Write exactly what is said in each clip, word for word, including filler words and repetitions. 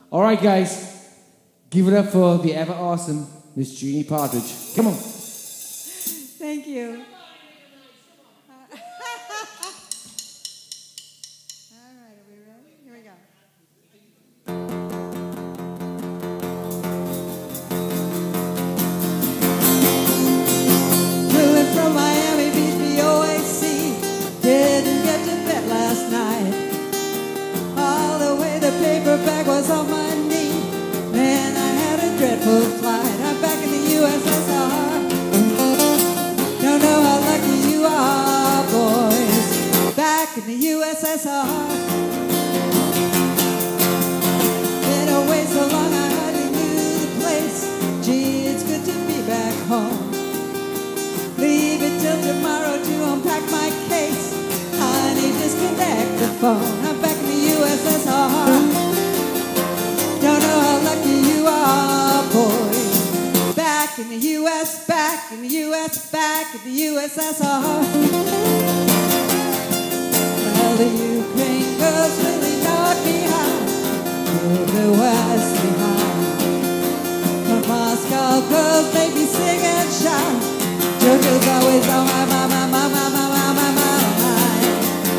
All right, guys, give it up for the ever awesome Miss Jeannie Partridge. Come on. Thank you. All right, are we ready? Here we go. Flew from Miami Beach, the O A C. Didn't get to bed last night. All the way the paper bag was on my knee. Man, I had a dreadful flight. I'm back in the U S S R. Don't know how lucky you are, boys. Back in the U S S R. Been away so long I hardly knew the place. Gee, it's good to be back home. Leave it till tomorrow to unpack my case. Honey, disconnect the phone. I'm back in the U S S R. Don't know how lucky you are, boys. Back in the U S, back in the U S, back in the U S S R. Well, the Ukraine girls really knocked me high. Leave the West behind. The Moscow girls make me sing and shout. Georgia's always on my, my, my, my, my, my, my, my, my mind.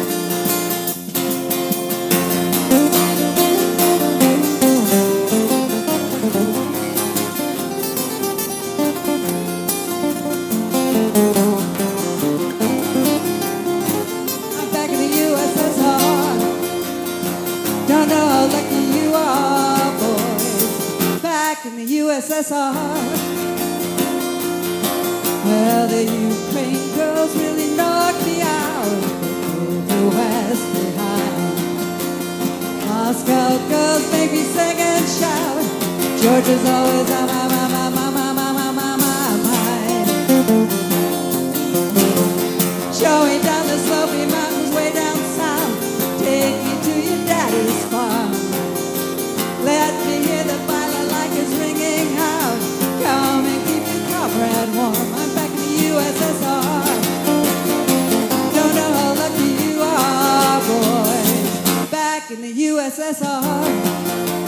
I'm back in the U S S R. Don't know how lucky you are, boys. Back in the U S S R. Well, the Ukraine girls really knocked me out. Leave the West behind. Moscow girls make me sing and shout. Georgia's always on my, my, my, my, my, my, my, my, my mind. Show me down the slopey mountains way down south. Take me to your daddy's farm. Let me hear the balalaika's ringing out. Come and keep your comrade warm. I'm back in the U S S R. Don't know how lucky you are, boys. Back in the U S S R.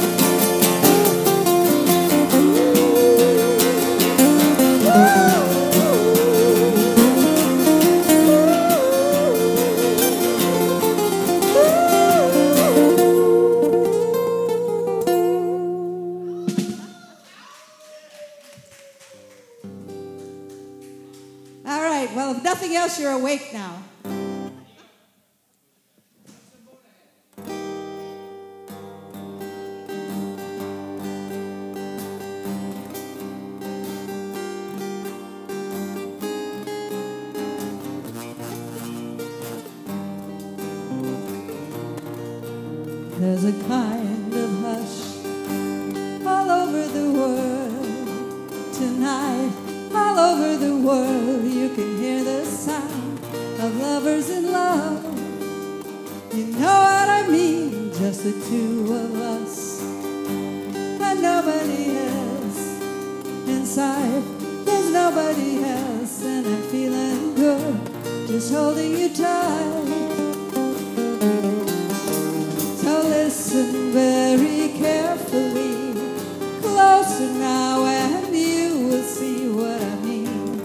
All right, well, if nothing else, you're awake now. There's a kind of hush all over the world tonight. All over the world you can hear the sound of lovers in love. You know what I mean, just the two of us and nobody else. Inside there's nobody else, and I'm feeling good just holding you tight. So listen very carefully, closer now, and you will see what I mean.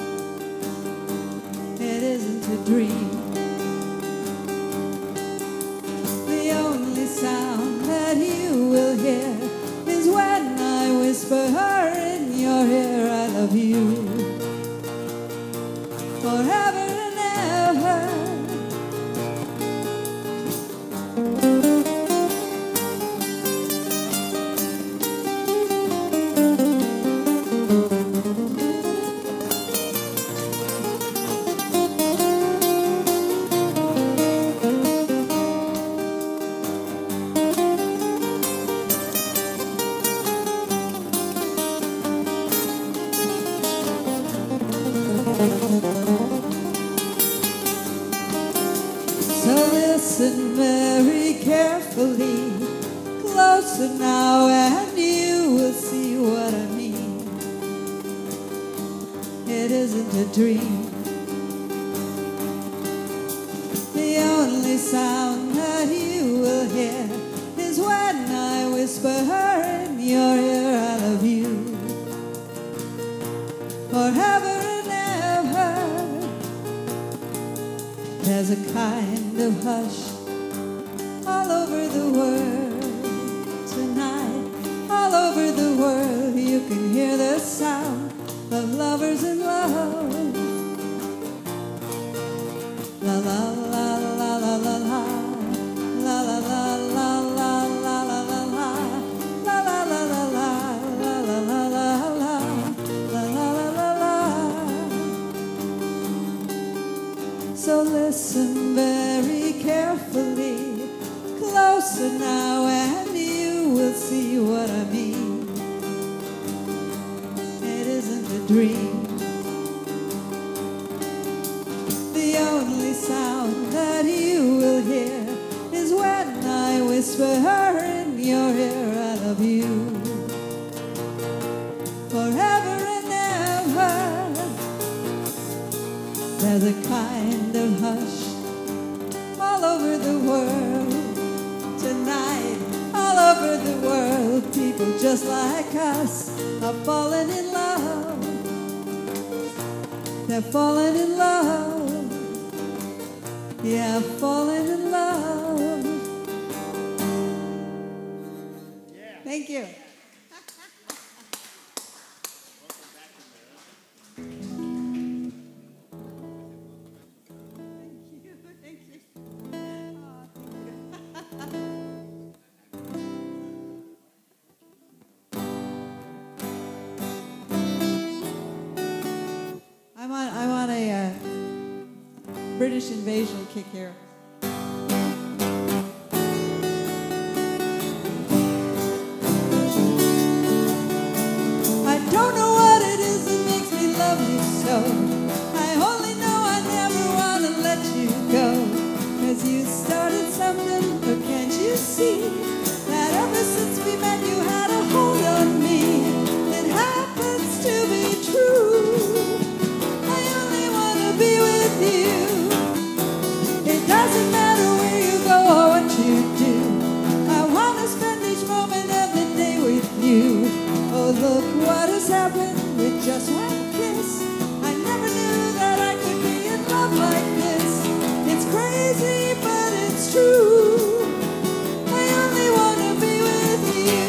It isn't a dream. The only sound that you will hear is when I whisper her in your ear. I love you forever and ever. So listen very carefully, closer now, and you will see what I mean. It isn't a dream. The only sound that you will hear is when I whisper whisper in your ear, I love you forever and ever. There's a kind of hush all over the world tonight. All over the world you can hear the sound of lovers in love. La la la la la la la. La la la la la la la la la. La la la la la la la la la la. La la la la la. So listen very carefully, closer now, and you will see what I mean. It isn't a dream. The only sound that you will hear is when I whisper in your ear, I love you forever and ever. There's a kind of hush all over the world tonight. All over the world, people just like us are falling in love. They're falling in love. Yeah, falling in love. Yeah. Thank you. I'm on, I'm on a uh, British invasion kick here. I don't know what it is that makes me love you so. I only know I never want to let you go. 'Cause you started something, but can't you see that ever since we met you had a hold on me? It happens to be true. I only want to be with you. It doesn't matter where you go or what you do. I want to spend each moment of the day with you. Oh, look what has happened with just one kiss. I never knew that I could be in love like this. It's crazy, but it's true. I only want to be with you.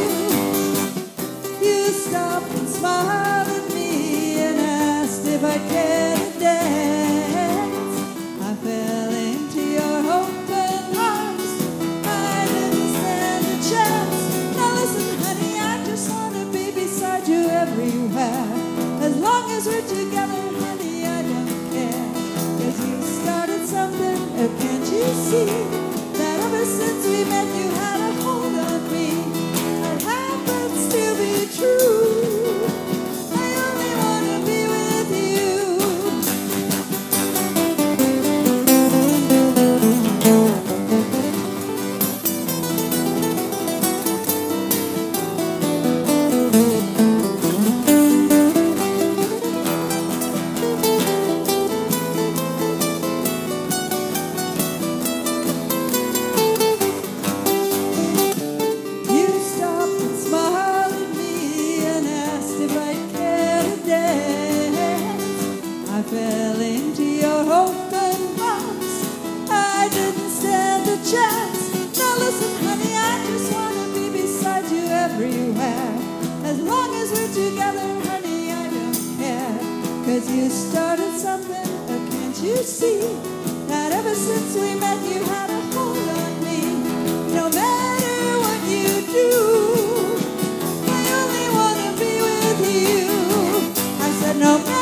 You stopped and smiled at me and asked if I cared to dance. I fell into your open arms. I didn't stand a chance. Now listen, honey, I just want to be beside you everywhere. As long as we're together, honey, I don't care. 'Cause you started something, oh, can't you see that ever since we met you had a hold on me? It happens to be true. I only want to be with you. You stopped and smiled at me and asked if I'd care to dance. I fell into your open arms. I didn't stand a chance. Now listen, honey, I just want to be beside you everywhere. As long as we're together, honey, I don't care. 'Cause you started something, oh, can't you see that ever since we met you had a hold on me? No matter what you do, I only want to be with you. I said no matter